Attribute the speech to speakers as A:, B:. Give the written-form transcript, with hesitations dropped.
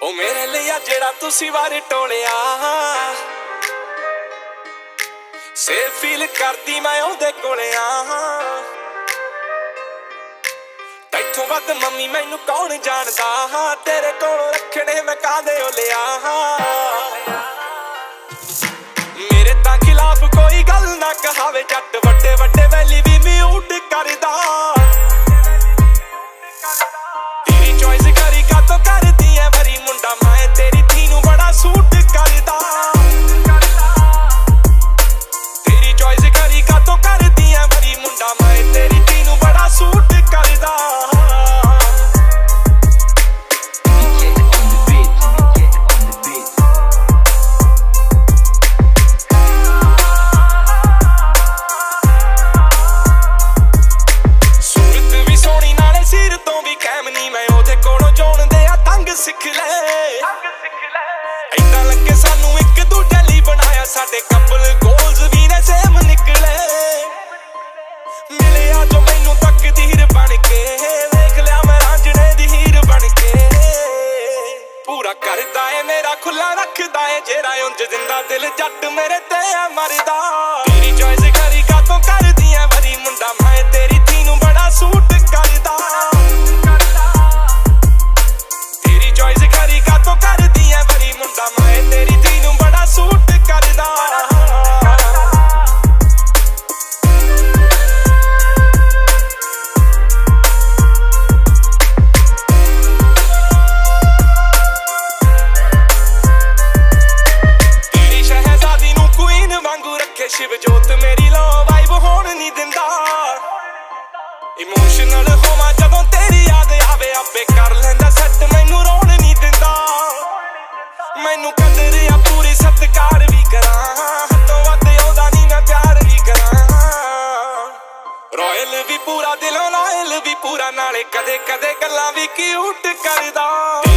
A: ओ मेरे लिया जेड़ा तुसी वारे टोलिया सेफ फील करदी मैं ओदे कोले आ। तैथों वध मम्मी मैनू कौन जानदा, तेरे कोल रखने मैं कादे लिया। मेरे तां खिलाफ कोई गल ना कहावे, जट वड्डे वड्डे वैली भी म्यूट करदा। तेरी चॉइस करी का तो करदी है भरी मुंडा, मैं तेरी थी नू बड़ा सूट करदा। तेरी चॉइस करी का तो करदी है भरी मुंडा, मैं तेरी थी नू बड़ा सूट करदा। सिख ले इदां लगे सानू एक दूजे लई बनाया, साडे कपल गोल्स भी ने सेम निकले। मिलिया जो मैनू तकदीर बन के, देख लिया मैं रांझणे दी हीर बन के। पूरा करदा है मेरा खुला रखदा है, जेड़ा उंज जिंदा दिल जट मेरे ते मरदा। तेरी चॉइस करी का तो करदी है भरी मुंडा, मैं तेरी थी नू बड़ा सूट करदा। मैं तेरी थी नू बड़ा सूट करदा। तेरी शहजादी नू क्वीन वांगू रखे शिव जोत, मेरी लो वाइब होण नहीं दिंदा। इमोशनल होवां जदों तेरी याद आवे, आपे कर लैंदा सैट मैनू रोण नहीं दिंदा। मैनू कदर या पूरी सत्कार भी करा, हदों वध ओदा नहीं मैं प्यार भी करा। रॉयल भी पूरा दिलों लॉयल भी पूरा, नाले कदे कदे गल्लां भी क्यूट करदा।